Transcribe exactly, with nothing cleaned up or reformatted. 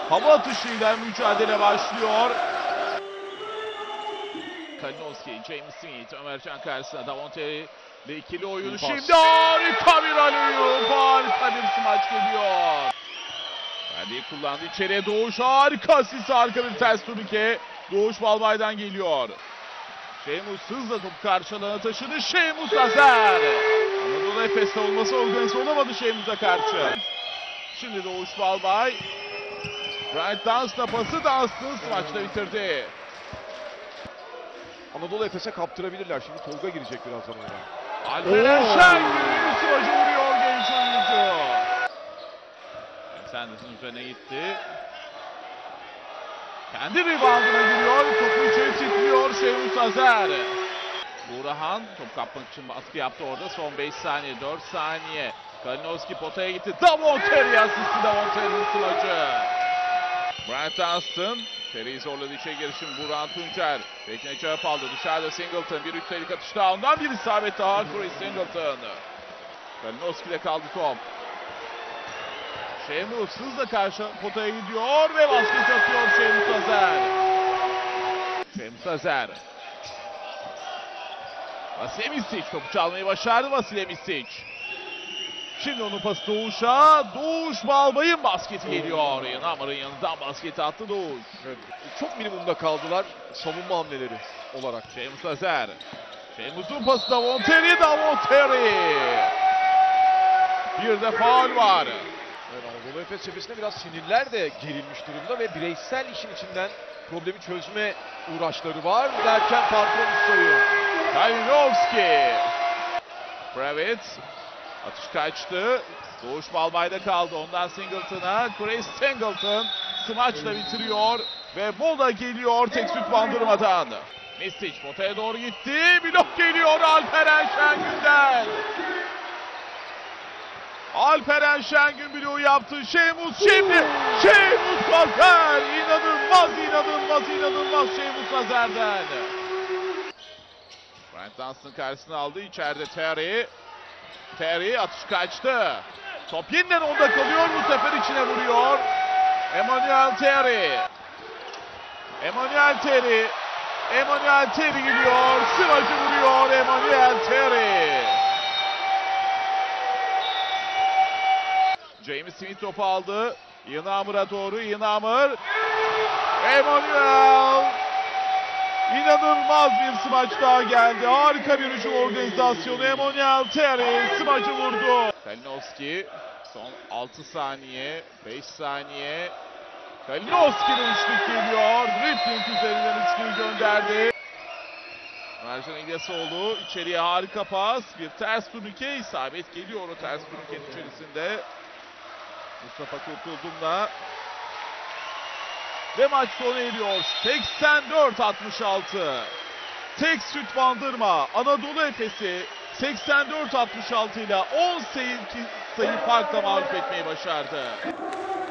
hava atışıyla mücadele başlıyor. Kalinowski, James Smith, Ömercan karşısına Davonte ile ikili oyunu. Şimdi harika bir alley-oop, harika bir smaç geliyor. Verdiği kullandı, içeriye Doğuş, harika asist, harika bir ters turnike. Doğuş Balbay'dan geliyor. Şeymus hızla topu karşı alana taşıdı. Şeymus Azer. Anadolu Efes savunması organize olamadı Şeymus'a karşı. Şimdi Doğuş Balbay. Bryant Dunstan'a pası, Dunstan smaçla bitirdi. Anadolu Efes'e kaptırabilirler. Şimdi Tolga girecek birazdan oraya. Alperen Şengün smacı vuruyor genç oyuncu. Sanders'ın üzerine gitti. Kendi reboundına giriyor. Topu içeri titriyor Şeymus Azer. Burhan top kapmak için baskı yaptı orada. Son beş saniye, dört saniye. Kalinowski potaya gitti. Davon Terry asisti, Davon Terry'nin smacı. Bryant Dunstan. Terry'i zorladı içeri girişim. Burhan Tuncer. Bekine cevap aldı. Dışarıda Singleton. Bir üstelik atış daha. Ondan bir isabet daha. Corey Singleton. Kalinowski'de kaldı top. Şeymus hızla karşı potaya gidiyor ve basket atıyor Şeymus Azer. Şeymus Azer. Vasilije Micic topu çalmayı başardı Vasilije Micic. Şimdi onun pası Doğuş'a. Doğuş Balbay'ın basketi geliyor. Yanamar'ın yanından basketi attı Doğuş. Evet, çok minimumda kaldılar savunma hamleleri olarak. Şeymus Azer. Şeymus'un pası Davon Terry. Davon Terry. Bir de faul var. Evet, Anadolu Efes cephesinde biraz sinirler de gerilmiş durumda ve bireysel işin içinden problemi çözme uğraşları var derken farklı sayıyor. Kalinowski. Kravitz. Atış kaçtı. Doğuş Balbay'da kaldı. Ondan Singleton'a. Corey Singleton smaçla bitiriyor. Ve mola geliyor tek süt bandırmadan. Micic potaya doğru gitti. Blok geliyor Alperen Şengün'den. Alperen Şengün bloğu yaptı. Şeymus şimdi. Şeymus Azer. İnanılmaz, inanılmaz, inanılmaz Şeymus Azer'den. Bryant Dunstan karşısına aldı. İçeride Terry. Terry atış kaçtı. Top yeniden onda kalıyor. Bu sefer içine vuruyor. Emmanuel Terry. Emmanuel Terry. Emmanuel Terry gidiyor. Smacı vuruyor Emmanuel Terry. James Smith topu aldı. Yınamır'a doğru. Yınamır. Emmanuel. İnanılmaz bir smaç daha geldi. Harika bir hücum organizasyonu. Emmanuel Terry smacı vurdu. Kalinowski son altı saniye, beş saniye. Kalinowski'nin üçlük geliyor. Dribbling üzerinden üçlüğü gönderdi. Mercan İlyasoğlu içeriye harika pas. Bir ters turnike isabet geliyor o ters turnikenin içerisinde. Mustafa Kurtuldum'la. Ve maç sona eriyor. seksen dört altmış altı. Tek süt bandırma Anadolu Efes'i seksen dört altmış altı ile on sayı farkla mağlup etmeyi başardı.